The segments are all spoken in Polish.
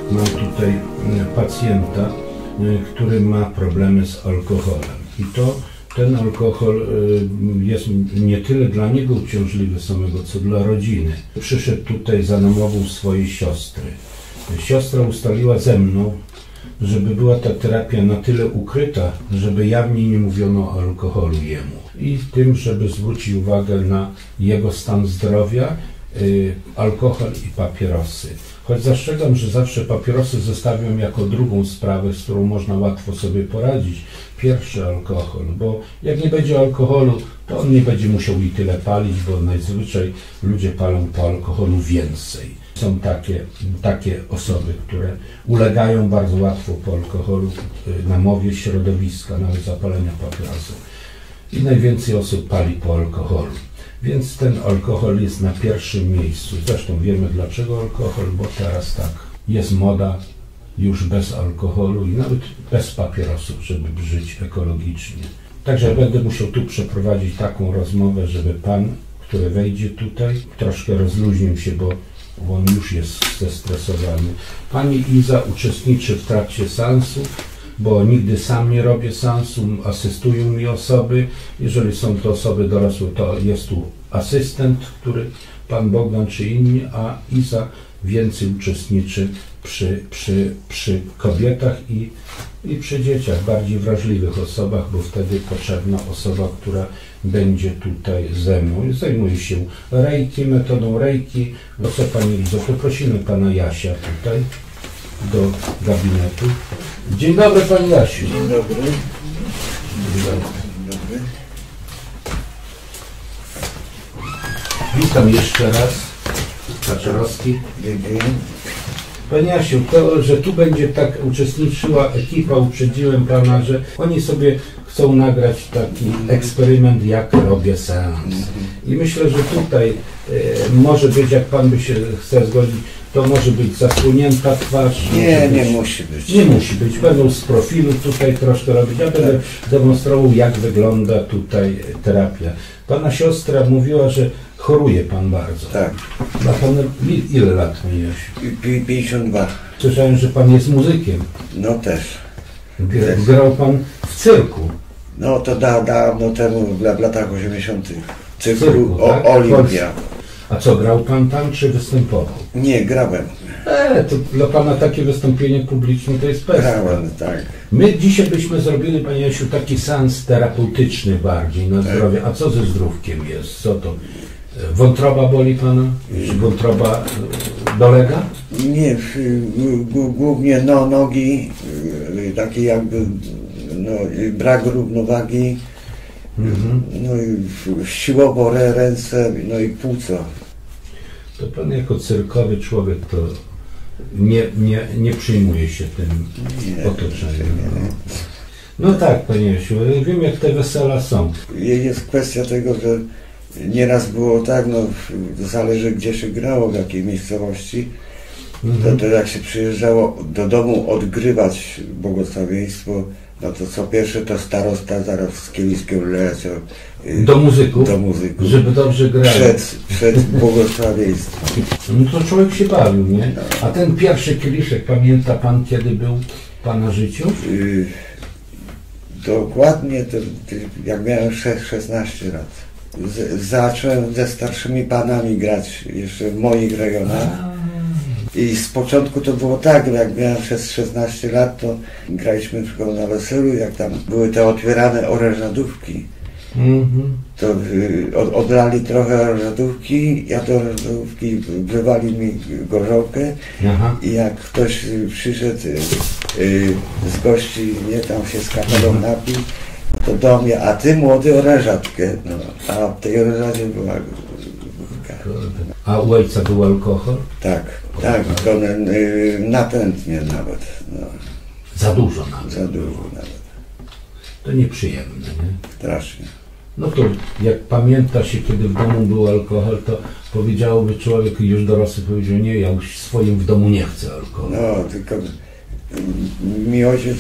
mam tutaj pacjenta, który ma problemy z alkoholem. I ten alkohol jest nie tyle dla niego uciążliwy samego, co dla rodziny. Przyszedł tutaj za namową swojej siostry. Siostra ustaliła ze mną, żeby była ta terapia na tyle ukryta, żeby jawnie nie mówiono o alkoholu jemu. I tym, żeby zwrócić uwagę na jego stan zdrowia, alkohol i papierosy. Choć zastrzegam, że zawsze papierosy zostawiam jako drugą sprawę, z którą można łatwo sobie poradzić. Pierwszy alkohol, bo jak nie będzie alkoholu, to on nie będzie musiał i tyle palić, bo najzwyczaj ludzie palą po alkoholu więcej. Są takie osoby, które ulegają bardzo łatwo po alkoholu namowie środowiska, nawet zapalenia papierosów. I najwięcej osób pali po alkoholu. Więc ten alkohol jest na pierwszym miejscu. Zresztą wiemy dlaczego alkohol, bo teraz tak jest moda już bez alkoholu i nawet bez papierosów, żeby żyć ekologicznie. Także będę musiał tu przeprowadzić taką rozmowę, żeby pan, który wejdzie tutaj, troszkę rozluźnił się, bo on już jest zestresowany. Pani Iza uczestniczy w trakcie seansów, bo nigdy sam nie robię seansu, asystują mi osoby. Jeżeli są to osoby dorosłe, to jest tu asystent, który pan Bogdan czy inni, a Iza więcej uczestniczy przy kobietach i przy dzieciach, bardziej wrażliwych osobach, bo wtedy potrzebna osoba, która będzie tutaj ze mną. Zajmuje się reiki, metodą reiki. No co pani Izo, poprosimy pana Jasia tutaj do gabinetu. Dzień dobry pani Jasiu. Dzień dobry. Dzień dobry. Dzień dobry. Witam jeszcze raz. Kaczorowski. Dziękuję. Panie Jasiu, to, że tu będzie tak uczestniczyła ekipa, uprzedziłem pana, że oni sobie chcą nagrać taki eksperyment, jak robię seans. I myślę, że tutaj może być, jak pan by się chce zgodzić, to może być zasłonięta twarz. Nie musi być. Nie musi być. Będą z profilu tutaj troszkę robić. Ja będę demonstrował, jak wygląda tutaj terapia. Pana siostra mówiła, że choruje pan bardzo. Tak. Ma pan ile lat, panie Jasiu? 52. Słyszałem, że pan jest muzykiem. No też. Grał pan w cyrku. No to dawno temu, w latach 80. Cyrku, tak? Olimpia. A co, grał pan tam, czy występował? Nie, grałem. To dla pana takie wystąpienie publiczne to jest pestka. Grałem, tak. My dzisiaj byśmy zrobili, panie Jasiu, taki seans terapeutyczny bardziej na zdrowie. A co ze zdrówkiem jest? Co to? Wątroba boli pana? Czy wątroba dolega? Nie, głównie nogi, takie jakby brak równowagi, no i siłowo ręce, no i płuca. To pan jako cyrkowy człowiek to nie przyjmuje się tym otoczeniem. No tak, panie Jasiu, wiem jak te wesela są. Jest kwestia tego, że nieraz było tak, no zależy gdzie się grało, w jakiej miejscowości, to jak się przyjeżdżało do domu odgrywać błogosławieństwo, no to co pierwsze to starosta zaraz z kieliskiem leciał do muzyków, żeby dobrze grali. Przed błogosławieństwem. No to człowiek się bawił, nie? A ten pierwszy kieliszek, pamięta pan, kiedy był w pana życiu? Dokładnie, to jak miałem 16 lat. Zacząłem ze starszymi panami grać jeszcze w moich rejonach. I z początku to było tak, jak miałem przez 16 lat, to graliśmy na przykład na weselu, jak tam były te otwierane orężadówki. To odlali trochę orężadówki, ja do orężadówki wlewali mi gorzołkę. I jak ktoś przyszedł z gości, nie tam się z kapelą napił, to do mnie, a ty młody orężatkę, no, a w tej orężadzie była wódka. A u ojca był alkohol? Tak, to natętnie nawet. No. Za dużo nawet. Za dużo nawet. To nieprzyjemne, nie? Strasznie. No to jak pamięta się, kiedy w domu był alkohol, to powiedziałoby człowiek, już dorosły powiedział, nie, ja już swoim w domu nie chcę alkoholu. No, tylko mi ojciec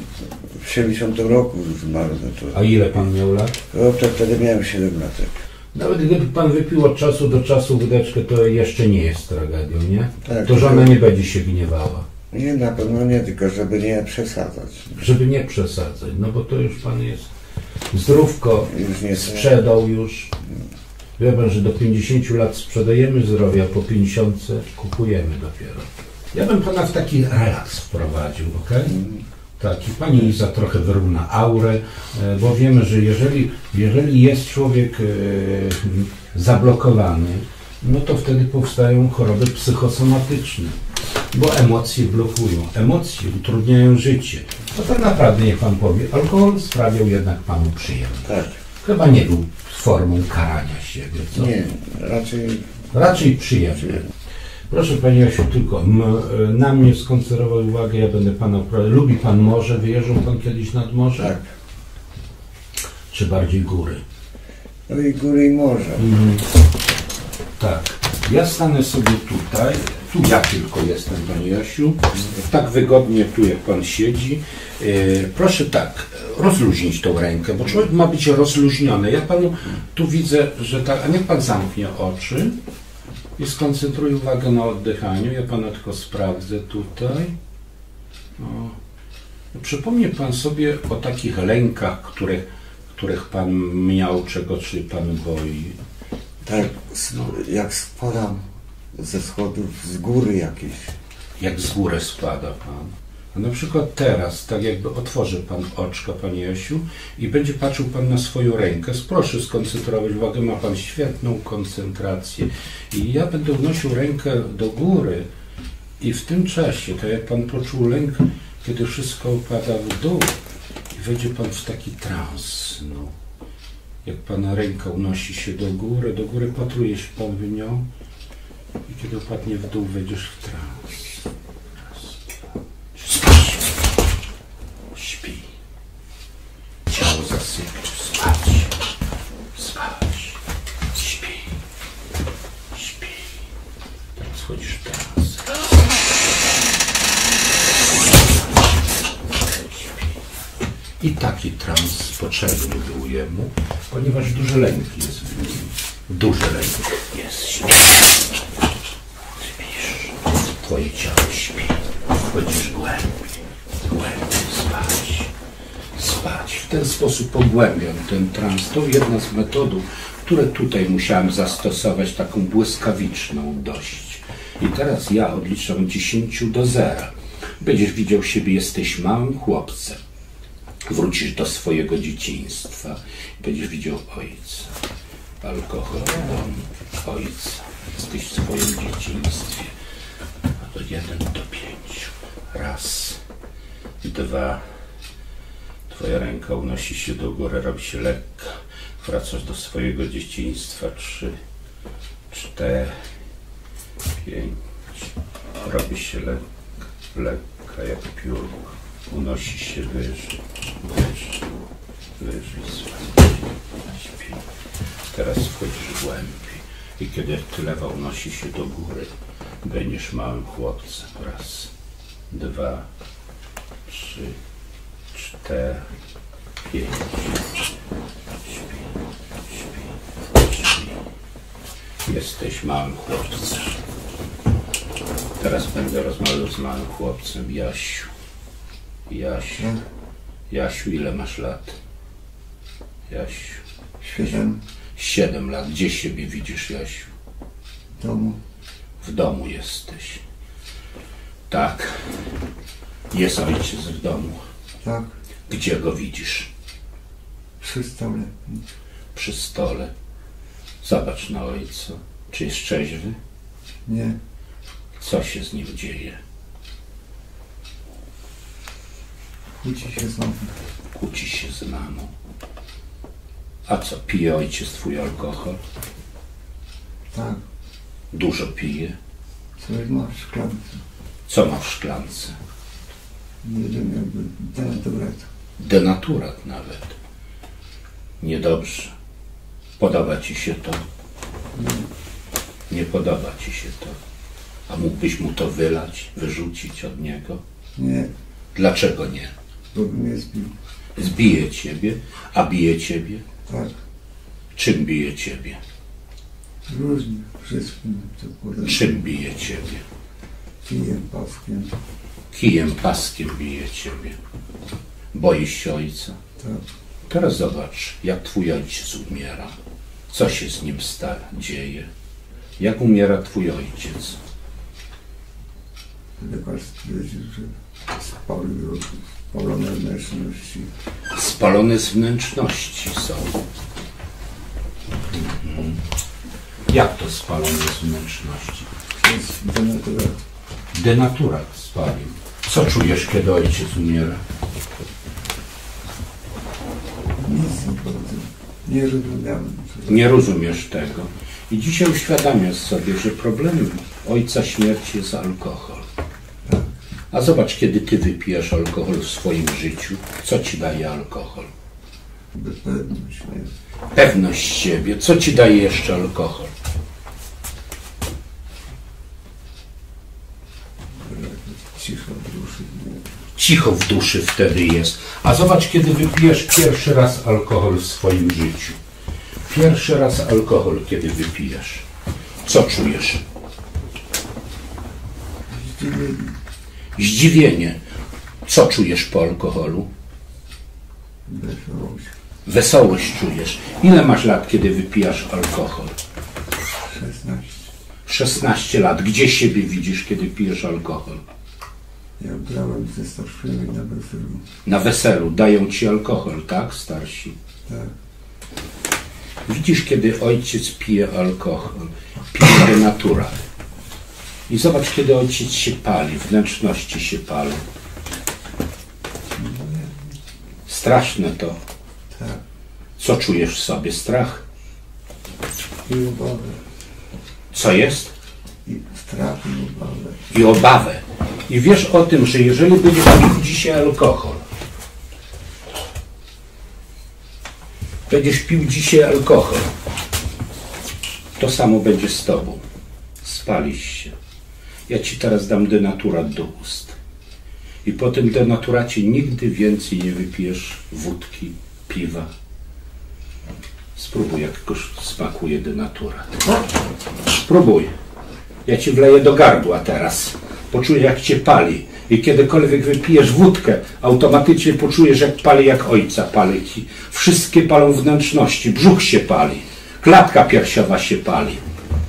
w 70 roku zmarł. No to, a ile pan miał lat? no, to wtedy miałem 7 lat. Nawet gdyby pan wypił od czasu do czasu wódeczkę, to jeszcze nie jest tragedią, nie? Tak, To żona nie będzie się gniewała. Nie, na pewno nie, tylko żeby nie przesadzać. Żeby nie przesadzać, no bo to już pan jest zdrówko, Już nie sprzedał już. Wie pan, że do 50 lat sprzedajemy zdrowie, a po 50 kupujemy dopiero. Ja bym pana w taki relaks wprowadził, okej? Tak, i pani Iza trochę wyrówna aurę, bo wiemy, że jeżeli jest człowiek zablokowany, no to wtedy powstają choroby psychosomatyczne, bo emocje blokują, emocje utrudniają życie. No tak naprawdę, niech pan powie, alkohol sprawiał jednak panu przyjemność. Tak. Chyba nie był formą karania siebie, co? Nie, Raczej przyjemnie. Proszę Panie Jasiu, tylko na mnie skoncentrował uwagę, ja będę Pana prowadził. Lubi Pan morze? Wyjeżdżał Pan kiedyś nad morze? Tak. Czy bardziej góry? No i góry i morze. Tak. Ja stanę sobie tutaj. Tu ja tylko jestem, Panie Jasiu. Tak wygodnie tu, jak Pan siedzi. Proszę tak, rozluźnić tą rękę, bo człowiek ma być rozluźniony. Ja Panu tu widzę, że tak, a niech Pan zamknie oczy. I skoncentruj uwagę na oddychaniu. Ja Pana tylko sprawdzę tutaj. O. Przypomnie Pan sobie o takich lękach, których Pan miał, czego się Pan boi. Tak, jak spadam ze schodów z góry jakieś. Jak z góry spada Pan. A na przykład teraz, tak jakby otworzy Pan oczka, Panie Jasiu, i będzie patrzył Pan na swoją rękę. Proszę skoncentrować uwagę, ma Pan świetną koncentrację. I ja będę unosił rękę do góry i w tym czasie, to jak Pan poczuł lęk, kiedy wszystko upada w dół i wejdzie Pan w taki trans. No. Jak Pana ręka unosi się do góry patruje się Pan w nią i kiedy upadnie w dół, wejdziesz w trans. Śpi. Ciało zasypia. Spać. Śpi. Tak schodzisz w trans. I taki trans potrzebny był jemu, ponieważ duży lęk jest w nim. Duży lęk jest. Śpisz. Twoje ciało śpi. Wchodzisz głębiej spać. W ten sposób pogłębiam ten trans. To jedna z metodów, które tutaj musiałem zastosować, taką błyskawiczną dość. I teraz ja odliczam od 10 do 0. Będziesz widział siebie, jesteś małym chłopcem. Wrócisz do swojego dzieciństwa. Będziesz widział ojca. Alkohol w domu. Ojca. Jesteś w swoim dzieciństwie. Od 1 do 5. Raz. 2. Twoja ręka unosi się do góry, robi się lekka. Wracasz do swojego dzieciństwa. 3, 4, 5. Robi się lekka jak piórko. Unosi się wyżej. Śpi. Teraz wchodzisz głębiej. I kiedy lewa unosi się do góry, będziesz małym chłopcem. Raz, 2, 3, 4, 5. Śpi. Jesteś małym chłopcem. Teraz będę rozmawiał z małym chłopcem. Jasiu, ile masz lat? Jasiu. 7. 7 lat. Gdzie siebie widzisz, Jasiu? W domu. W domu jesteś. Tak. Jest ojciec w domu. Tak. Gdzie go widzisz? Przy stole. Przy stole. Zobacz na ojca. Czy jest trzeźwy? Nie. Co się z nim dzieje? Kłóci się z mamą. Kłóci się z mamą. A co, pije ojciec twój alkohol? Tak. Dużo pije? Coś ma w szklance. Co ma w szklance? Jeden jakby denaturat. Denaturat nawet. Niedobrze. Podoba ci się to? Nie podoba ci się to. A mógłbyś mu to wylać, wyrzucić od niego? Nie. Dlaczego nie? Bo by mnie zbił. Zbije ciebie, a bije ciebie? Tak. Czym bije ciebie? Różnie, wszystkim co polega. Czym bije ciebie? Kijem, paskiem. Kijem, paskiem bije ciebie. Boisz się ojca? Tak. Teraz zobacz, jak twój ojciec umiera. Co się z nim dzieje? Jak umiera twój ojciec? Lekarz stwierdził, że spalone wnętrzności. Spalone z wnętrzności są. Jak to spalone z wnętrzności? Przez denaturat. Denaturat spalił. Co czujesz, kiedy ojciec umiera? Nic nie powiem. Nie rozumiałem. Nie rozumiesz tego. I dzisiaj uświadamiasz sobie, że problemem ojca śmierci jest alkohol. A zobacz, kiedy ty wypijesz alkohol w swoim życiu, co ci daje alkohol? Bezpewność. Pewność siebie. Co ci daje jeszcze alkohol? Cicho w duszy. Cicho w duszy wtedy jest. A zobacz, kiedy wypijesz pierwszy raz alkohol w swoim życiu. Pierwszy raz alkohol, kiedy wypijesz. Co czujesz? Zdziwienie. Zdziwienie. Co czujesz po alkoholu? Wesołość. Wesołość czujesz. Ile masz lat, kiedy wypijasz alkohol? 16. 16 lat. Gdzie siebie widzisz, kiedy pijesz alkohol? Ja brałem ze starszymi na weselu. Na weselu dają ci alkohol, tak, starsi? Tak. Widzisz, kiedy ojciec pije alkohol, pije denaturat. I zobacz, kiedy ojciec się pali, wnętrzności się palą. Straszne to. Tak. Co czujesz w sobie? Strach? I obawę. Co jest? I strach i obawę. I obawę. I wiesz o tym, że jeżeli będziesz pił dzisiaj alkohol, będziesz pił dzisiaj alkohol, to samo będzie z tobą. Spalisz się. Ja ci teraz dam denaturat do ust. I po tym denaturacie nigdy więcej nie wypijesz wódki, piwa. Spróbuj, jak smakuje denaturat. Spróbuj. Ja ci wleję do gardła teraz. Poczujesz, jak cię pali. I kiedykolwiek wypijesz wódkę, automatycznie poczujesz, jak pali, jak ojca pali ci. Wszystkie palą wnętrzności. Brzuch się pali. Klatka piersiowa się pali.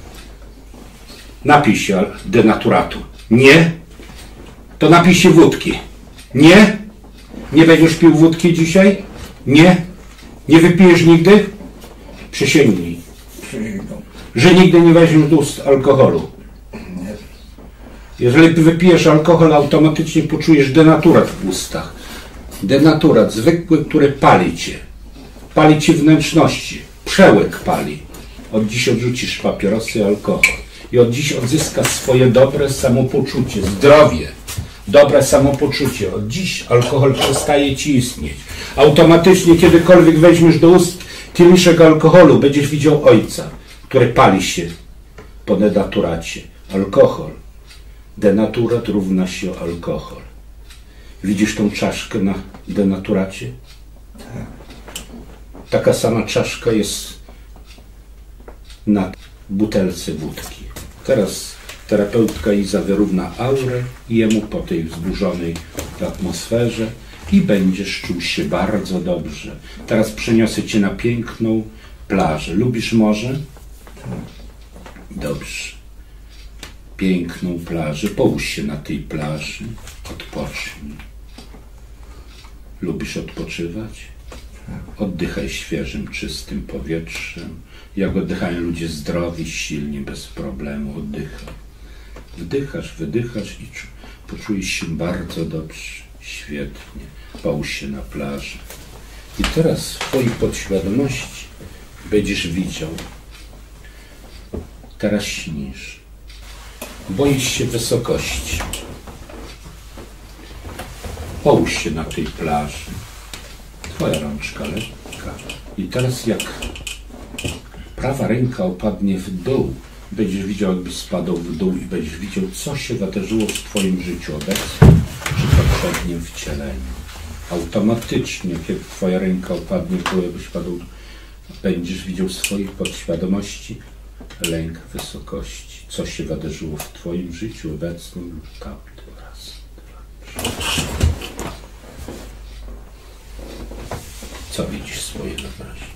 Napij się denaturatu. Nie? To napij się wódki. Nie? Nie będziesz pił wódki dzisiaj? Nie? Nie wypijesz nigdy? Przysięgnij, Przyjdą. że nigdy nie weźmiesz do ust alkoholu. Nie. Jeżeli wypijesz alkohol, automatycznie poczujesz denaturat w ustach. Denaturat zwykły, który pali cię. Pali ci wnętrzności. Przełyk pali. Od dziś odrzucisz papierosy i alkohol. I od dziś odzyskasz swoje dobre samopoczucie, zdrowie. Dobre samopoczucie. Od dziś alkohol przestaje ci istnieć. Automatycznie, kiedykolwiek weźmiesz do ust kieliszek alkoholu, będziesz widział ojca, który pali się po denaturacie. Alkohol. Denaturat równa się alkohol. Widzisz tą czaszkę na denaturacie? Tak. Taka sama czaszka jest na butelce wódki. Teraz terapeutka Iza wyrówna aurę jemu po tej wzburzonej atmosferze i będziesz czuł się bardzo dobrze. Teraz przeniosę cię na piękną plażę. Lubisz morze? Tak. Dobrze. Piękną plażę. Połóż się na tej plaży. Odpocznij. Lubisz odpoczywać? Oddychaj świeżym, czystym powietrzem. Jak oddychają ludzie zdrowi, silni, bez problemu. Oddychaj. Wdychasz, wydychasz i poczujesz się bardzo dobrze. Świetnie. Połóż się na plaży. I teraz w twojej podświadomości będziesz widział. Teraz śnisz. Boisz się wysokości. Połóż się na tej plaży. Twoja rączka lekka. I teraz jak prawa ręka opadnie w dół, będziesz widział, jakbyś spadał w dół i będziesz widział, co się wydarzyło w twoim życiu obecnie czy poprzednim wcieleniu. Automatycznie, kiedy twoja ręka opadnie w dół, jakbyś padł, Będziesz widział w swojej podświadomości lęk wysokości. Co się wydarzyło w twoim życiu obecnym lub tamtym. Raz, dwa, trzy. Co widzisz w swojej wyobraźni?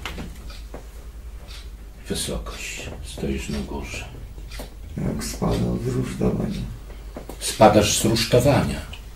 Wysokość. Stoisz na górze. Jak spadał z rusztowania. Spadasz z rusztowania.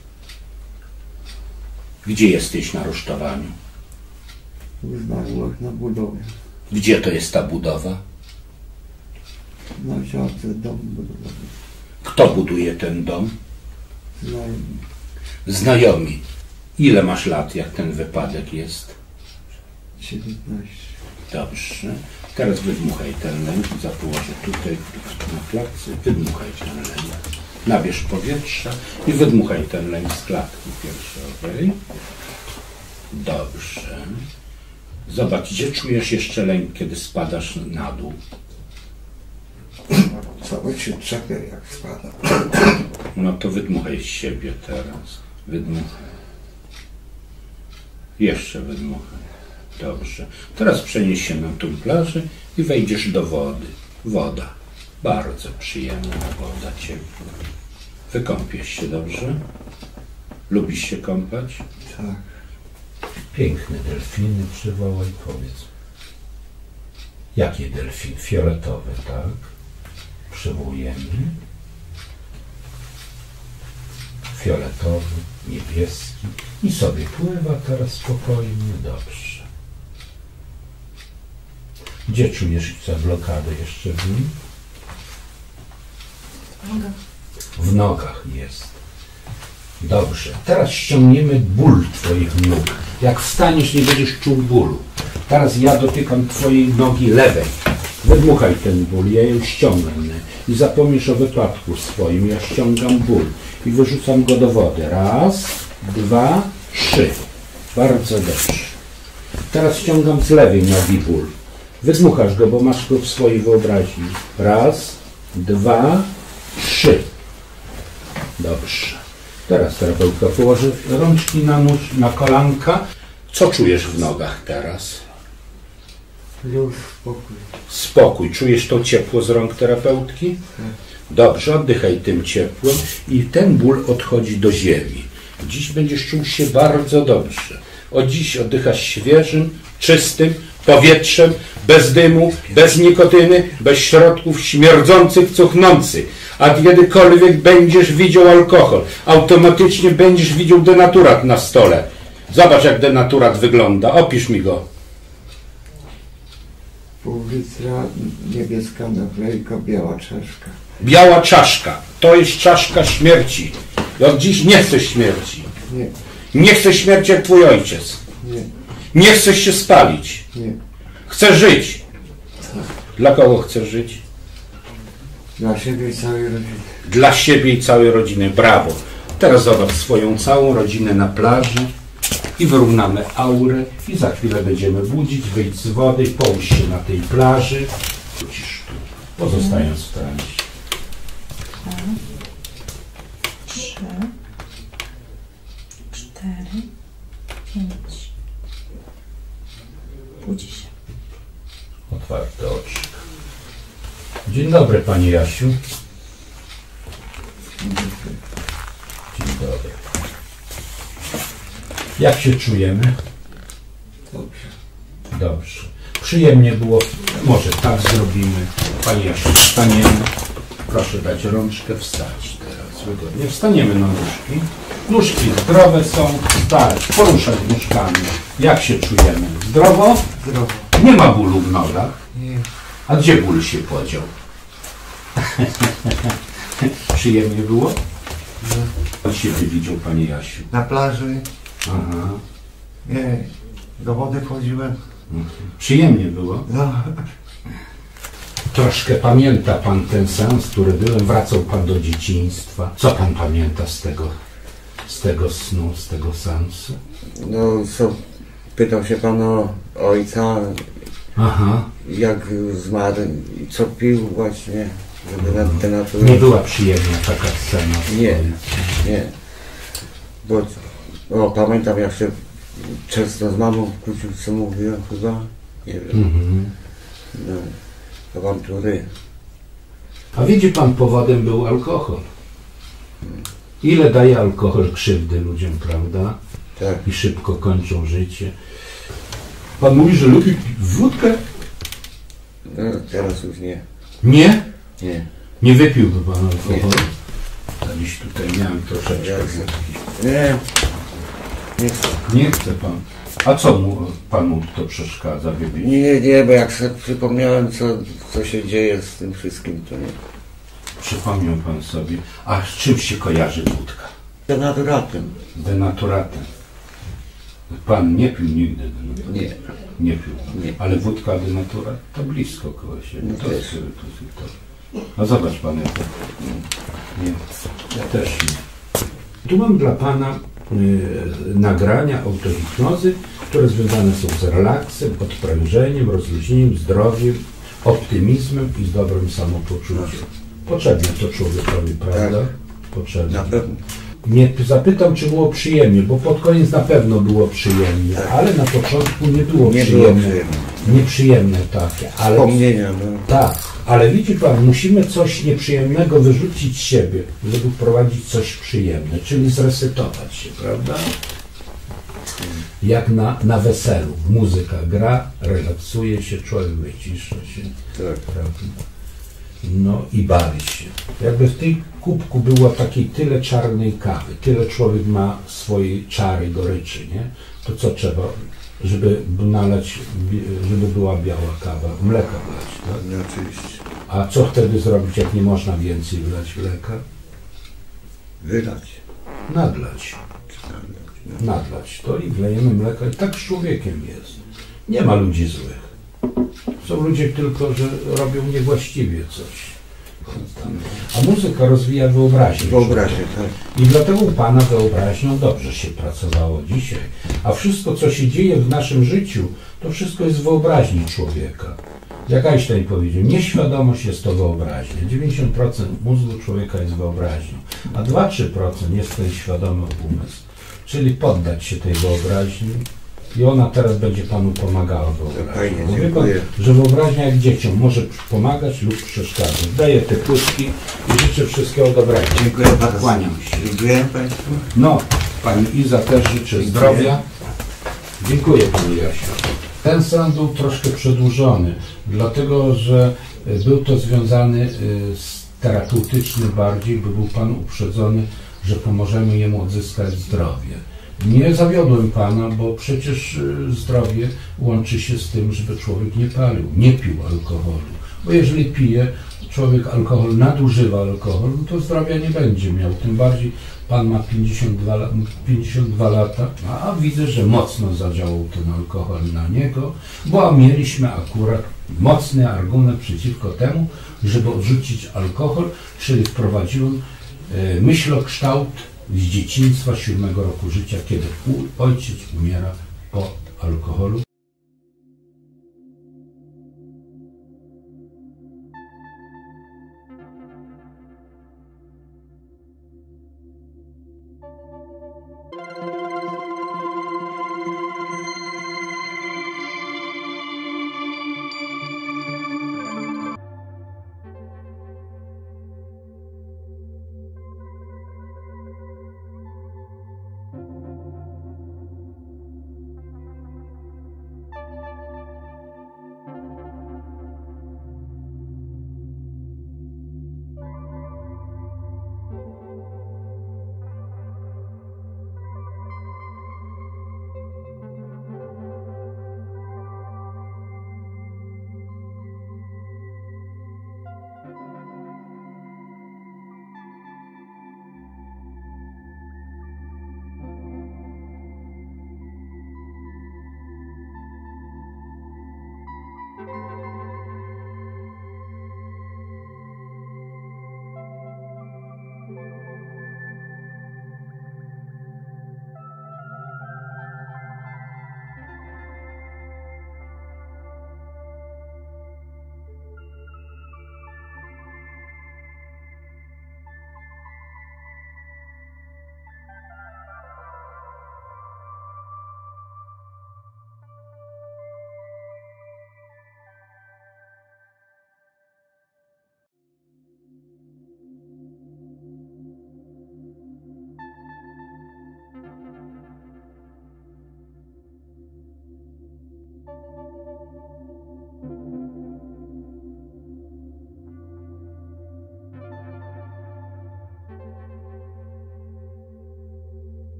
Gdzie jesteś na rusztowaniu? W Znajomych na budowie. Gdzie to jest ta budowa? Na działce dom budowy. Kto buduje ten dom? Znajomi. Znajomi. Ile masz lat, jak ten wypadek jest? 19. Dobrze. Teraz wydmuchaj ten lęk. Zapołożę tutaj na klatce. Wydmuchaj ten lęk. Nabierz powietrza i wydmuchaj ten lęk z klatki piersiowej. Dobrze. Zobacz, gdzie czujesz jeszcze lęk, kiedy spadasz na dół? Cały się trzepie jak spada. No to wydmuchaj z siebie teraz. Wydmuchaj. Jeszcze wydmuchaj. Dobrze. Teraz przenieś się na tą plażę i wejdziesz do wody. Woda. Bardzo przyjemna woda, ciepła. Wykąpiesz się, dobrze? Lubisz się kąpać? Tak. Piękne delfiny przywołaj, powiedz. Jakie delfiny? Fioletowe, tak? Przywołujemy. Fioletowy, niebieski. I sobie pływa teraz spokojnie, dobrze. Gdzie czujesz tę blokadę jeszcze w nim? W nogach jest. Dobrze. Teraz ściągniemy ból twoich nóg. Jak wstaniesz, nie będziesz czuł bólu. Teraz ja dotykam twojej nogi lewej. Wydmuchaj ten ból, ja ją ściągam. I zapomnisz o wypadku swoim. Ja ściągam ból i wyrzucam go do wody. Raz, dwa, trzy. Bardzo dobrze. Teraz ściągam z lewej nogi ból. Wydmuchasz go, bo masz go w swojej wyobraźni. Raz, dwa, trzy. Dobrze. Teraz terapeutka położy rączki na kolanka. Co czujesz w nogach teraz? Już spokój. Spokój. Czujesz to ciepło z rąk terapeutki? Dobrze, oddychaj tym ciepłem i ten ból odchodzi do ziemi. Dziś będziesz czuł się bardzo dobrze. Od dziś oddychasz świeżym, czystym powietrzem, bez dymu, bez nikotyny, bez środków śmierdzących, cuchnących. A kiedykolwiek będziesz widział alkohol, automatycznie będziesz widział denaturat na stole. Zobacz, jak denaturat wygląda. Opisz mi go. Pół litra, niebieska naklejka, biała czaszka. Biała czaszka. To jest czaszka śmierci. I od dziś nie chcesz śmierci. Nie, Nie chcesz śmierci jak twój ojciec. nie, Nie chcesz się spalić. nie. Chcesz żyć. Dla kogo chcesz żyć? Dla siebie i całej rodziny. Dla siebie i całej rodziny. Brawo. Teraz zobacz swoją całą rodzinę na plaży i wyrównamy aurę i za chwilę będziemy budzić, wyjść z wody i połóż się na tej plaży. Wrócisz tu, pozostając w transie. 3, 4, 5. Budzi się. Otwarte oczy. Dzień dobry, Pani Jasiu. Dzień dobry. Jak się czujemy? Dobrze. Dobrze. Przyjemnie było. Może tak zrobimy. Pani Jasiu, wstaniemy. Proszę dać rączkę, wstać teraz. Wygodnie. Wstaniemy na nóżki. Nóżki zdrowe są. Stać. Poruszać nóżkami. Jak się czujemy? Zdrowo? Zdrowo. Nie ma bólu w nogach. Nie. A gdzie ból się podział? Przyjemnie było? Pan się widział, Panie Jasiu. Na plaży, Aha. nie, do wody wchodziłem. Przyjemnie było? No, Troszkę pamięta Pan ten seans, który byłem. Wracał Pan do dzieciństwa. Co Pan pamięta z tego snu, z tego seansu? no co, pytał się pan o ojca, Aha. jak zmarł i co pił właśnie, żeby na ten naturę. Nie była przyjemna taka scena. Nie, nie. Bo pamiętam, jak się często z mamą kłócił, co mówiłem chyba. nie wiem. No, awantury. A widzi pan, powodem był alkohol. Ile daje alkohol krzywdy ludziom, prawda? Tak. I szybko kończą życie. Pan mówi, że lubi wódkę? No, teraz już nie. Nie? Nie. Nie wypiłby pan alkoholu? Gdzieś tutaj miałem troszeczkę. Nie. Nie chcę. Nie chce pan. A co panu to przeszkadza wypić? Nie, bo jak sobie przypomniałem, co się dzieje z tym wszystkim, to nie. Przypomniał pan sobie. A z czym się kojarzy wódka? Denaturatem. Denaturatem. Pan nie pił nigdy? Nie. Nie pił. Nie. Ale wódka denaturat to blisko koło siebie. No To też. jest to. No zobacz pan jak to. Nie. Ja też nie. Tu mam dla pana nagrania autohipnozy, które związane są z relaksem, odprężeniem, rozluźnieniem, zdrowiem, optymizmem i z dobrym samopoczuciem. Potrzebne to człowiekowi, prawda? Potrzebne. Na pewno. Nie zapytam, czy było przyjemnie, bo pod koniec na pewno było przyjemnie, ale na początku nie było Nie przyjemne. było przyjemne. Nieprzyjemne takie, ale Wspomnienia, no. tak, ale widzi pan, musimy coś nieprzyjemnego wyrzucić z siebie, żeby wprowadzić coś przyjemne, czyli zresetować się, prawda? Jak na weselu. Muzyka gra, relaksuje się, człowiek wycisza się, Tak. prawda? No i bawi się. Jakby w tej kubku było takiej tyle czarnej kawy, tyle człowiek ma swojej czary, goryczy, nie? To co trzeba, żeby nalać, żeby była biała kawa? Mleka wlać, tak? No oczywiście. A co wtedy zrobić, jak nie można więcej wlać mleka? Wylać. Nadlać. No. Nadlać. To i wlejemy mleka i tak z człowiekiem jest. Nie ma ludzi złych. Są ludzie tylko, że robią niewłaściwie coś. A muzyka rozwija wyobraźnię. Wyobraźnię, tak. I dlatego u pana wyobraźnią dobrze się pracowało dzisiaj. A wszystko, co się dzieje w naszym życiu, to wszystko jest w wyobraźni człowieka. Jak Einstein powiedział, nieświadomość jest to wyobraźnia. 90% mózgu człowieka jest wyobraźnią, a 2-3% jest ten świadomy umysł. Czyli poddać się tej wyobraźni i ona teraz będzie panu pomagała wyobraźni. Fajnie, Wie pan, dziękuję. że wyobraźnia jak dzieciom może pomagać lub przeszkadzać. Daję te płytki i życzę wszystkiego dobrego. Dziękuję bardzo. Kłaniam się. Dziękuję Państwu. No, pani Iza też życzę zdrowia. Dziękuję pani Jasiu. Ten seans był troszkę przedłużony, dlatego że był to związany z terapeutyczny bardziej, bo był pan uprzedzony, że pomożemy jemu odzyskać zdrowie. Nie zawiodłem pana, bo przecież zdrowie łączy się z tym, żeby człowiek nie palił, nie pił alkoholu. Bo jeżeli pije, człowiek nadużywa alkohol, no to zdrowia nie będzie miał. Tym bardziej pan ma 52 lata, a widzę, że mocno zadziałał ten alkohol na niego, bo mieliśmy akurat mocny argument przeciwko temu, żeby odrzucić alkohol, czyli wprowadziłem myślokształt z dzieciństwa 7 roku życia, kiedy ojciec umiera po alkoholu.